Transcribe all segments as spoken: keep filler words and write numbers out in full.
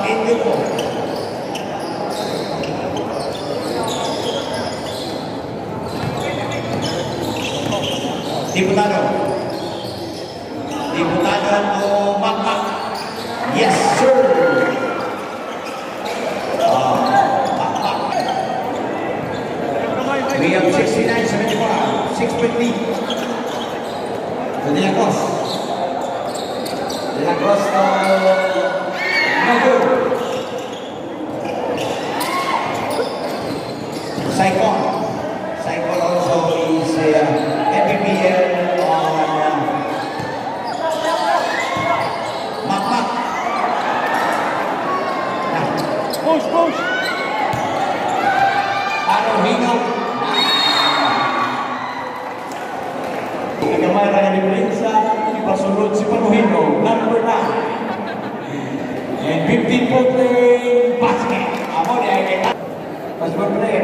Indigo. Diputado. Diputado to Makmak. Yes, sir. Uh, Makmak. We have sixty-nine seventy-five. Six point lead. To De La Cruz. De La Cruz to Nago. Saikon. Saikon also is uh, M V P L on uh, Makmak. Push, push. Arohino. Kamara yang diperiksa dipasulot si Panuhino, number nine. And fifteen point play basket. Amo dia kita. Basket play.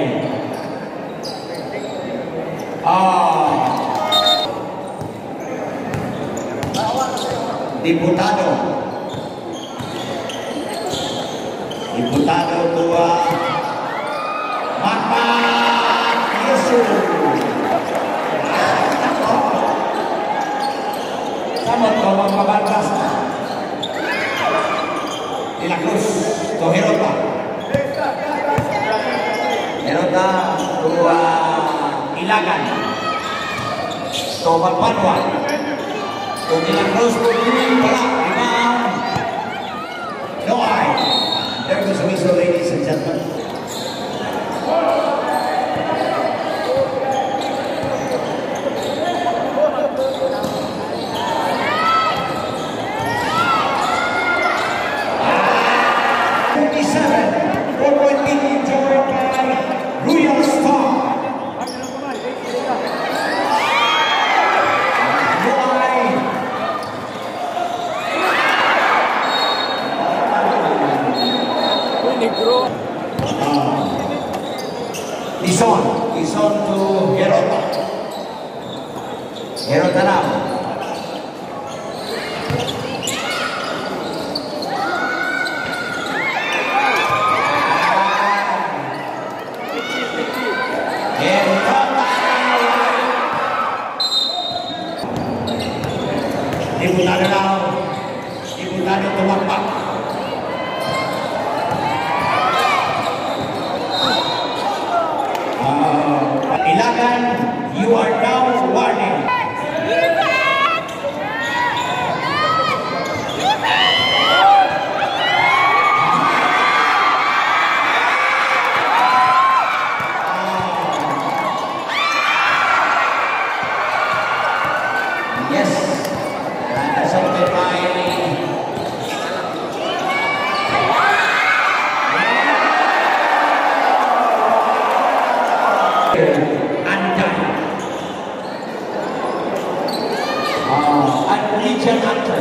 Ah. Diputado. Diputado tua. Makmak. Yesus. Sama tolong membatas. De La Cruz to Herota. Herota tua Ilagan. To Balpanwa. To De La Cruz to Balak. Imam. No eye. There goes the whistle, ladies and gentlemen. Ison, Ison to Herota. Herota now. Herota. Diputado now. Diputado to Makmak. Ilagan, you are now warning. Yes, that's something by Legion Hunter.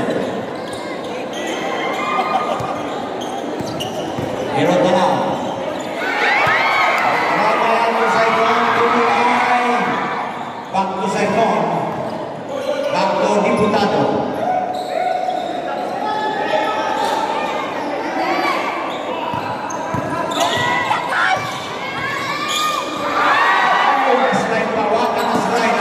Herota now. Back to Saikon to Mulay. Back to Saikon. Back to Diputado. Slide pawakan na slide.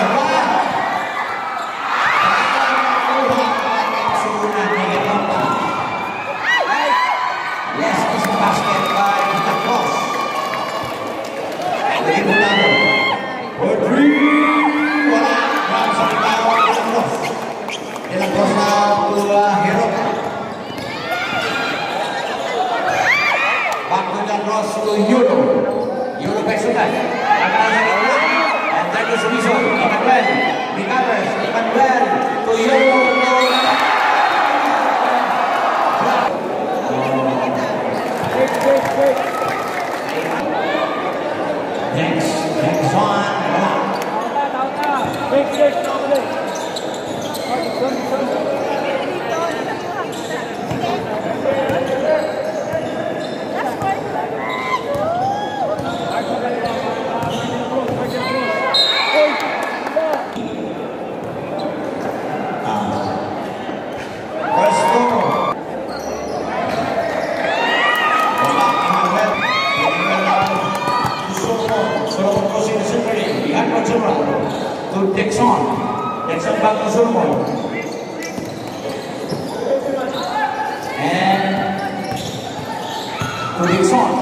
Yes, it's a basket by the cross. Diputado. For three. Wala. Grabs ang itaw De La Cruz. De La Cruz now to uh, Herota. Back to De La Cruz to Euro. Euro Pesutan. Akan sa gitna. And that is Rizzo. Emmanuel. Recovers. Emmanuel to Euro. Next, next one. natural to Dixon. Dixon back to Sulmon. And to Dixon.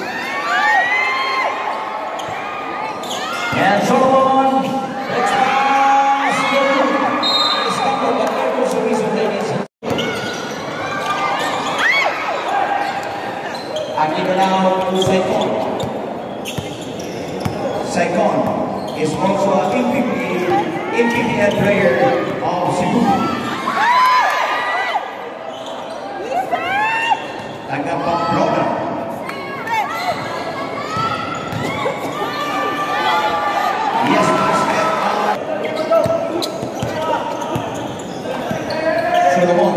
And Solomon, let's pass to Istanbul, but there goes the reason that is. I give it out to Saikon. Saikon is also an M V P, M V P player of Cebu. Taga Pamplona. Yes, basket. Solomon.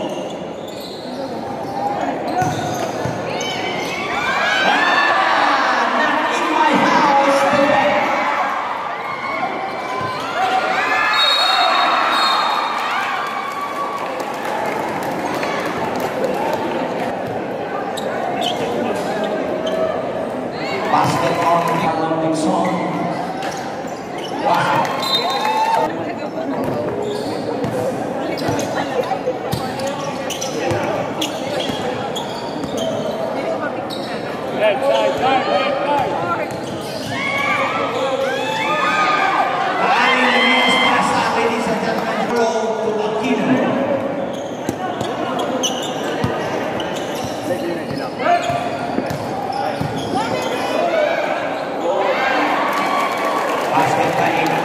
Basket on the Olympic song. Wow. Left side, side, left side. Ladies and gentlemen, throw to Aquino. Basket by Amy.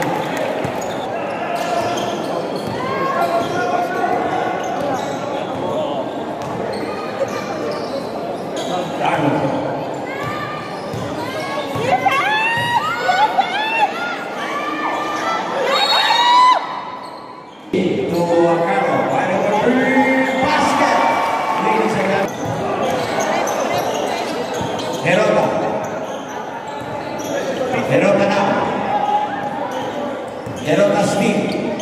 Darwin. To Acaro, right over three, basket. Ladies and gentlemen. Herota. Herota now. Herota Steve.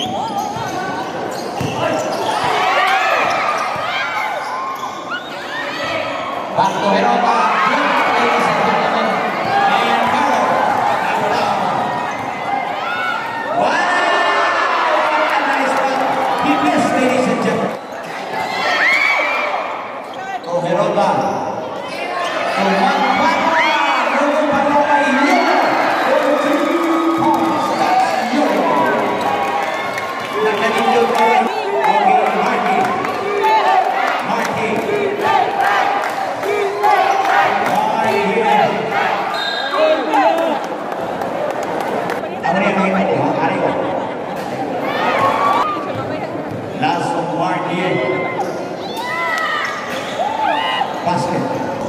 Back to Herota. Ladies and gentlemen. And Carol. Up down. Wow! What a nice one. He missed, ladies and gentlemen. To Herota. To one one. Rogo Paloma Yolo. For two points. That's Yolo. Nakaninyo pa rin. Okay, Marky. Marky. Last of Marky. Basket.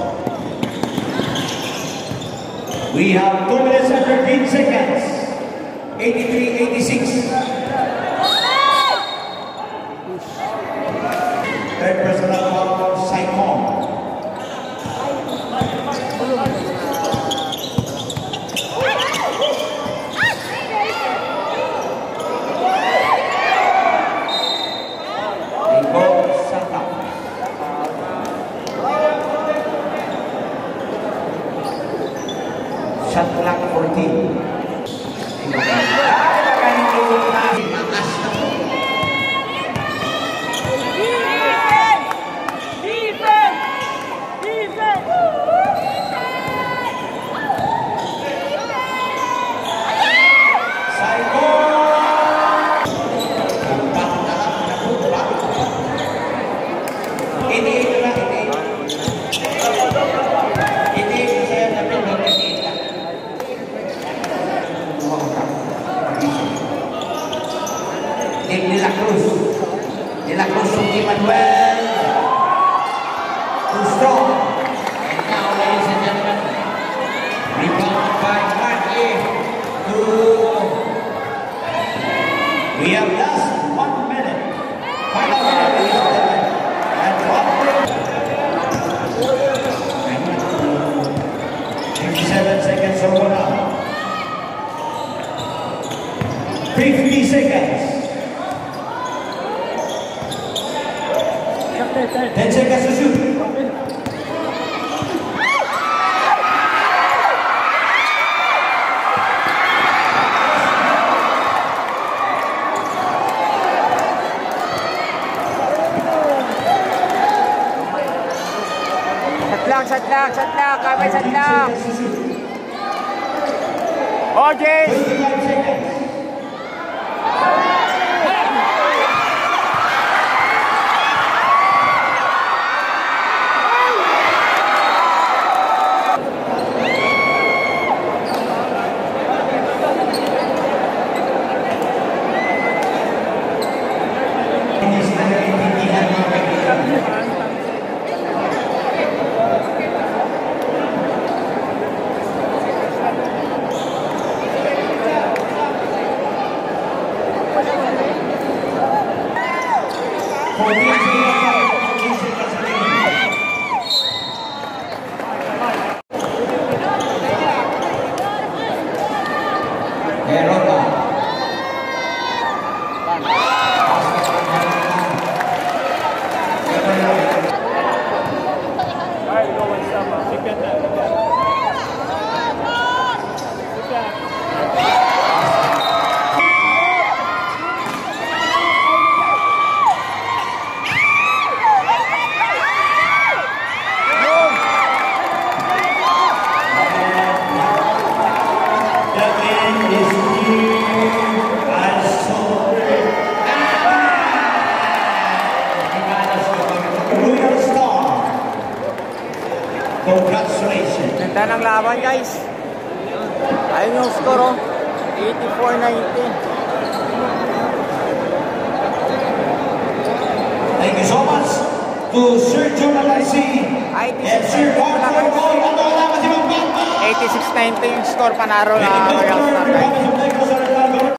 We have two minutes and thirteen seconds. eighty-three eighty-six. Third personal foul for Saikon. Nico Santa. Shot clock fourteen. De la Cruz. De la Cruz to Emmanuel. Too strong. And now, ladies and gentlemen, rebound by Marky. We have just one minute. Final minute, ladies and gentlemen. And one minute. fifty-seven seconds over now. fifty seconds. ten seconds to shoot. Sadlak, sadlak, sadlak, kami sadlak. O J. Congratulations. Ganda ng laban guys. Ayun yung score oh. eighty-four nineteen. Thank you so much to Sir Jonathan C. and Sir Arthur Boy. eighty-six nineteen yung score, panaro na Royal Star guys.